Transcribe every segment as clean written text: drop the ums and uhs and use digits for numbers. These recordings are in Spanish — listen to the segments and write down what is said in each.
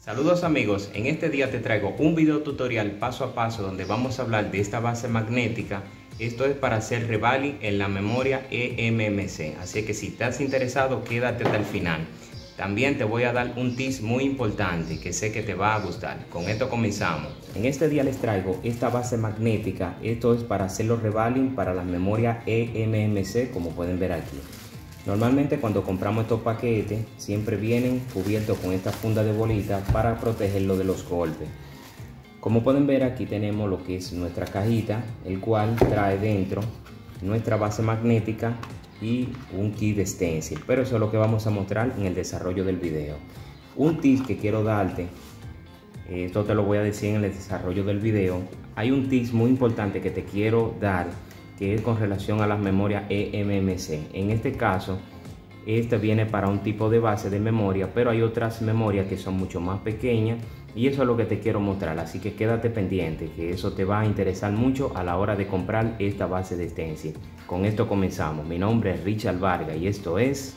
Saludos amigos, en este día te traigo un video tutorial paso a paso donde vamos a hablar de esta base magnética. Esto es para hacer revaling en la memoria eMMC, así que si estás interesado quédate hasta el final. También te voy a dar un tip muy importante que sé que te va a gustar. Con esto comenzamos. En este día les traigo esta base magnética. Esto es para hacer los revaling para la memoria eMMC, como pueden ver aquí. Normalmente cuando compramos estos paquetes siempre vienen cubiertos con esta funda de bolita para protegerlo de los golpes. Como pueden ver, aquí tenemos lo que es nuestra cajita, el cual trae dentro nuestra base magnética y un kit de stencil, pero eso es lo que vamos a mostrar en el desarrollo del video. Un tip que quiero darte, esto te lo voy a decir en el desarrollo del video. Hay un tip muy importante que te quiero dar, que es con relación a las memorias eMMC. En este caso, este viene para un tipo de base de memoria, pero hay otras memorias que son mucho más pequeñas y eso es lo que te quiero mostrar, así que quédate pendiente, que eso te va a interesar mucho a la hora de comprar esta base de stencil. Con esto comenzamos. Mi nombre es Richard Vargas y esto es...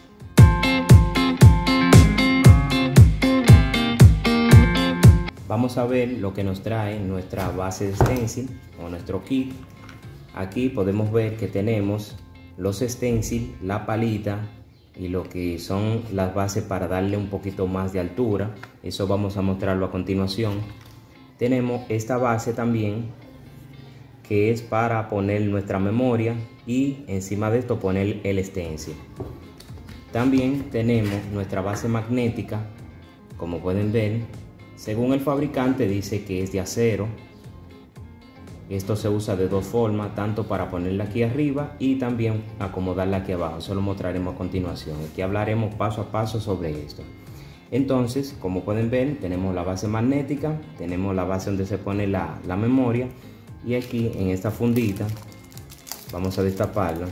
Vamos a ver lo que nos trae nuestra base de stencil o nuestro kit. Aquí podemos ver que tenemos los stencil, la palita y lo que son las bases para darle un poquito más de altura. Eso vamos a mostrarlo a continuación. Tenemos esta base también que es para poner nuestra memoria y encima de esto poner el stencil. También tenemos nuestra base magnética, como pueden ver. Según el fabricante dice que es de acero. Esto se usa de dos formas, tanto para ponerla aquí arriba y también acomodarla aquí abajo. Eso lo mostraremos a continuación. Aquí hablaremos paso a paso sobre esto. Entonces, como pueden ver, tenemos la base magnética, tenemos la base donde se pone la memoria, y aquí en esta fundita, vamos a destaparla,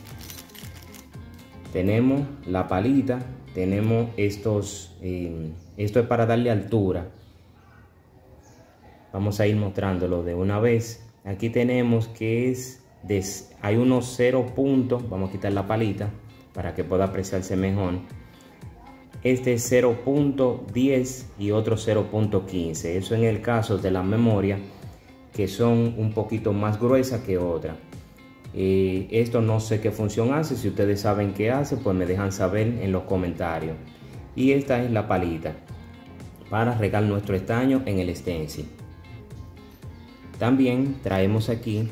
tenemos la palita, tenemos esto es para darle altura. Vamos a ir mostrándolo de una vez. Aquí tenemos que hay unos 0 puntos. Vamos a quitar la palita para que pueda apreciarse mejor. Este es 0.10 y otro 0.15. Eso en el caso de las memorias que son un poquito más gruesas que otra. Esto no sé qué función hace. Si ustedes saben qué hace, pues me dejan saber en los comentarios. Y esta es la palita para regar nuestro estaño en el stencil. También traemos aquí,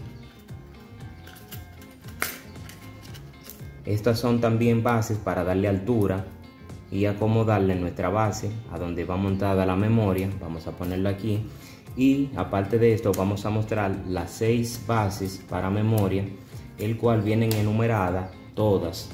estas son también bases para darle altura y acomodarle nuestra base a donde va montada la memoria. Vamos a ponerlo aquí, y aparte de esto vamos a mostrar las 6 bases para memoria, el cual vienen enumeradas todas.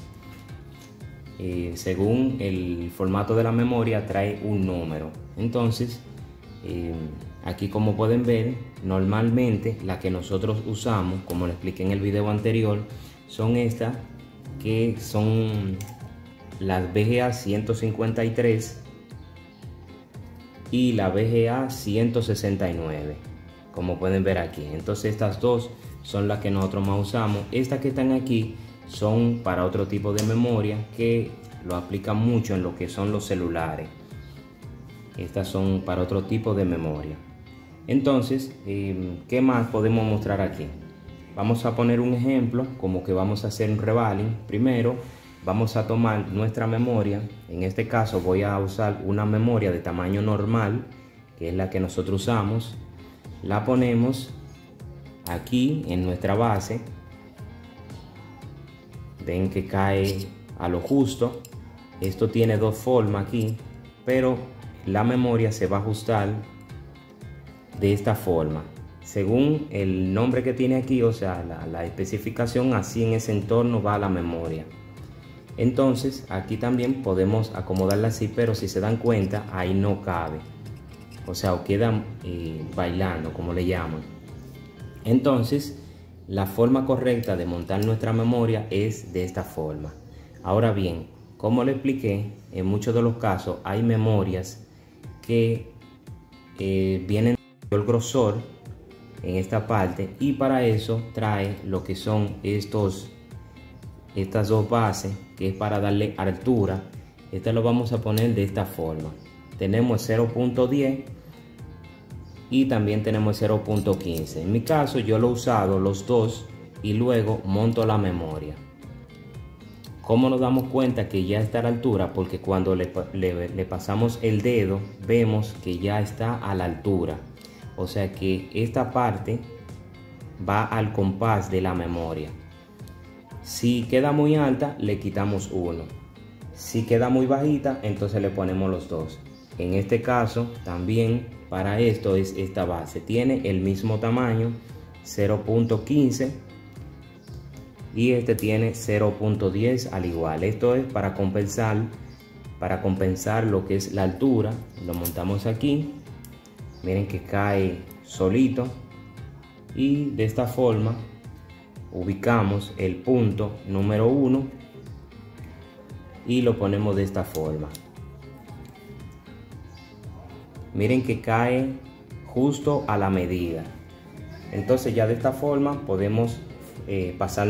Según el formato de la memoria trae un número. Entonces aquí, como pueden ver, normalmente la que nosotros usamos, como lo expliqué en el video anterior, son estas, que son las VGA 153 y la VGA 169, como pueden ver aquí. Entonces estas dos son las que nosotros más usamos. Estas que están aquí son para otro tipo de memoria que lo aplican mucho en lo que son los celulares. Estas son para otro tipo de memoria. Entonces, ¿qué más podemos mostrar aquí? Vamos a poner un ejemplo, como que vamos a hacer un revaling. Primero, vamos a tomar nuestra memoria. En este caso voy a usar una memoria de tamaño normal, que es la que nosotros usamos. La ponemos aquí en nuestra base. Ven que cae a lo justo. Esto tiene dos formas aquí, pero la memoria se va a ajustar de esta forma, según el nombre que tiene aquí, o sea, la especificación, así en ese entorno va la memoria. Entonces aquí también podemos acomodarla así, pero si se dan cuenta, ahí no cabe, o sea, o queda bailando, como le llaman. Entonces la forma correcta de montar nuestra memoria es de esta forma. Ahora bien, como le expliqué, en muchos de los casos hay memorias que vienen el grosor en esta parte, y para eso trae lo que son estas dos bases, que es para darle altura. Este lo vamos a poner de esta forma. tenemos 0.10 y también tenemos 0.15. En mi caso yo lo he usado los dos y luego monto la memoria. ¿Cómo nos damos cuenta que ya está a la altura? Porque cuando le pasamos el dedo vemos que ya está a la altura. O sea que esta parte va al compás de la memoria. Si queda muy alta, le quitamos uno. Si queda muy bajita, entonces le ponemos los dos. En este caso, también para esto es esta base. Tiene el mismo tamaño, 0.15. Y este tiene 0.10 al igual. Esto es para compensar lo que es la altura. Lo montamos aquí. Miren que cae solito. Y de esta forma ubicamos el punto número 1 y lo ponemos de esta forma. Miren que cae justo a la medida. Entonces ya de esta forma podemos pasar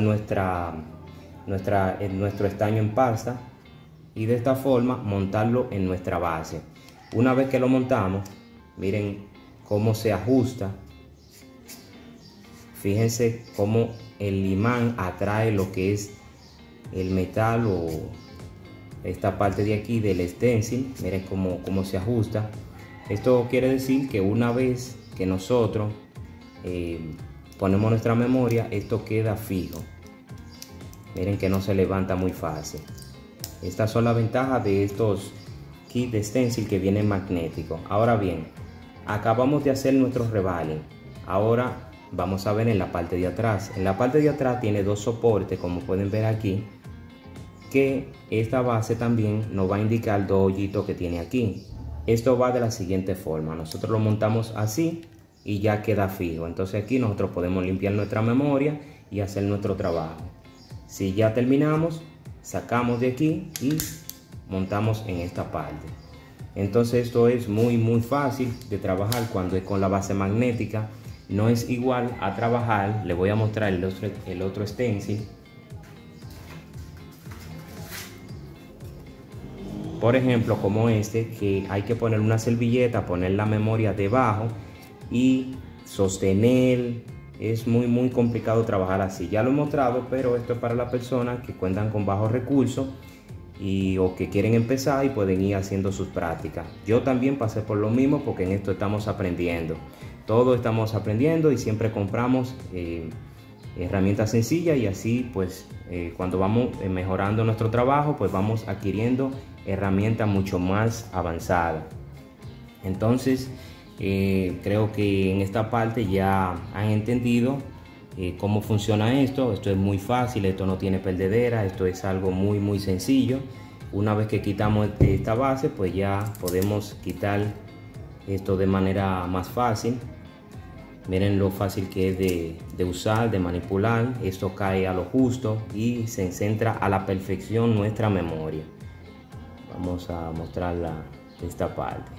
nuestro estaño en pasta y de esta forma montarlo en nuestra base. Una vez que lo montamos, miren cómo se ajusta. Fíjense cómo el imán atrae lo que es el metal o esta parte de aquí del stencil. Miren cómo se ajusta. Esto quiere decir que una vez que nosotros ponemos nuestra memoria, esto queda fijo. Miren que no se levanta muy fácil. Estas son las ventajas de estos kits de stencil que vienen magnéticos. Ahora bien, acabamos de hacer nuestro revaling. Ahora vamos a ver en la parte de atrás. En la parte de atrás tiene dos soportes, como pueden ver aquí, que esta base también nos va a indicar dos hoyitos que tiene aquí. Esto va de la siguiente forma. Nosotros lo montamos así y ya queda fijo. Entonces aquí nosotros podemos limpiar nuestra memoria y hacer nuestro trabajo. Si ya terminamos, sacamos de aquí y montamos en esta parte. Entonces esto es muy fácil de trabajar cuando es con la base magnética. No es igual a trabajar. Le voy a mostrar el otro stencil. Por ejemplo, como este, que hay que poner una servilleta, poner la memoria debajo y sostener. Es muy complicado trabajar así. Ya lo he mostrado, pero esto es para las personas que cuentan con bajos recursos o que quieren empezar y pueden ir haciendo sus prácticas. Yo también pasé por lo mismo, porque en esto estamos aprendiendo. Todos estamos aprendiendo y siempre compramos herramientas sencillas, y así pues cuando vamos mejorando nuestro trabajo, pues vamos adquiriendo herramientas mucho más avanzadas. Entonces creo que en esta parte ya han entendido cómo funciona esto. Esto es muy fácil, esto no tiene perdedera, esto es algo muy sencillo. Una vez que quitamos esta base, pues ya podemos quitar esto de manera más fácil. Miren lo fácil que es de usar, de manipular. Esto cae a lo justo y se centra a la perfección nuestra memoria. Vamos a mostrarla de esta parte.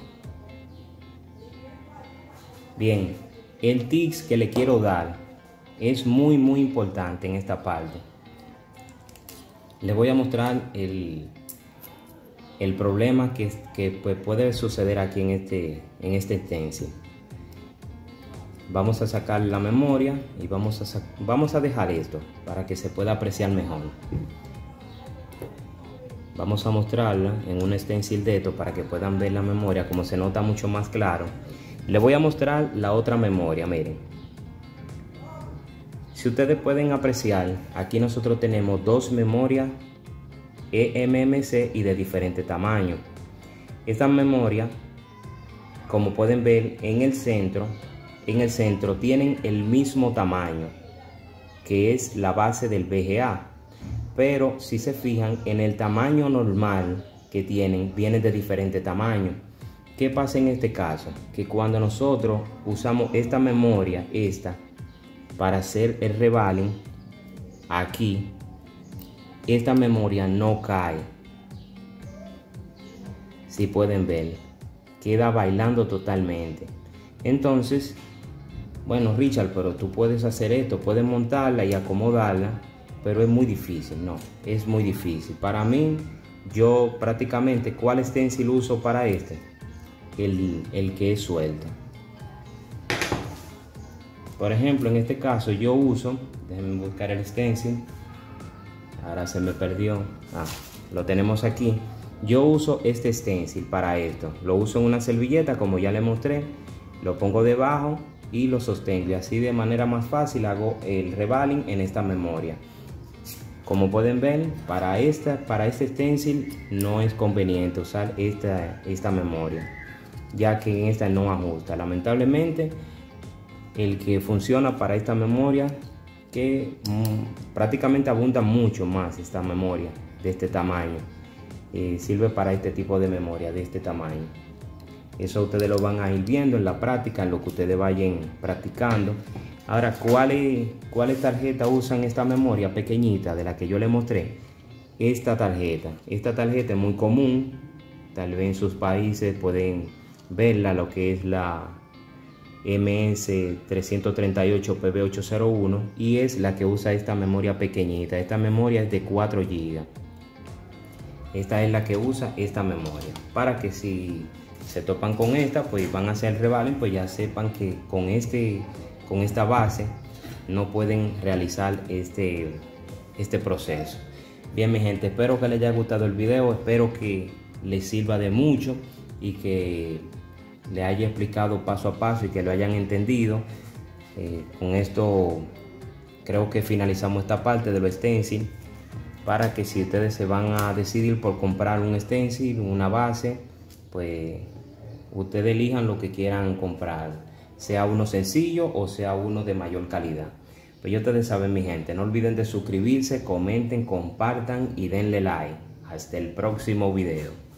Bien, el tips que le quiero dar es muy importante en esta parte. Les voy a mostrar el problema que pues puede suceder aquí en este stencil. Vamos a sacar la memoria y vamos a dejar esto para que se pueda apreciar mejor. Vamos a mostrarla en un stencil de esto para que puedan ver la memoria, como se nota mucho más claro. Les voy a mostrar la otra memoria. Miren, si ustedes pueden apreciar, aquí nosotros tenemos dos memorias eMMC y de diferente tamaño. Estas memorias, como pueden ver en el centro tienen el mismo tamaño, que es la base del VGA, pero si se fijan en el tamaño normal que tienen, vienen de diferente tamaño. ¿Qué pasa en este caso? Que cuando nosotros usamos esta memoria, para hacer el revaling, aquí, esta memoria no cae. Si pueden ver, queda bailando totalmente. Entonces, bueno, Richard, pero tú puedes hacer esto, puedes montarla y acomodarla, pero es muy difícil. No, es muy difícil. Para mí, yo prácticamente, ¿cuál stencil uso para este? el que es suelto. Por ejemplo, en este caso yo uso, déjenme buscar el stencil, ahora se me perdió, lo tenemos aquí. Yo uso este stencil para esto, lo uso en una servilleta como ya le mostré, lo pongo debajo y lo sostengo, y así de manera más fácil hago el revaling en esta memoria. Como pueden ver, para este stencil no es conveniente usar esta memoria, ya que en esta no ajusta. Lamentablemente, el que funciona para esta memoria, que prácticamente abunda mucho más esta memoria de este tamaño, sirve para este tipo de memoria de este tamaño. Eso ustedes lo van a ir viendo en la práctica, en lo que ustedes vayan practicando. Ahora, ¿cuáles tarjetas usan esta memoria pequeñita de la que yo les mostré? Esta tarjeta es muy común, tal vez en sus países pueden verla, lo que es la MS338PB801, y es la que usa esta memoria pequeñita. Esta memoria es de 4 GB. Esta es la que usa esta memoria, para que si se topan con esta, pues van a hacer el revaling, pues ya sepan que con esta base no pueden realizar este proceso. Bien, mi gente, espero que les haya gustado el video, espero que les sirva de mucho y que le haya explicado paso a paso y que lo hayan entendido. Con esto creo que finalizamos esta parte de los stencil, para que si ustedes se van a decidir por comprar un stencil, una base, pues ustedes elijan lo que quieran comprar, sea uno sencillo o sea uno de mayor calidad. Pues ya ustedes saben, mi gente, no olviden de suscribirse, comenten, compartan y denle like. Hasta el próximo video.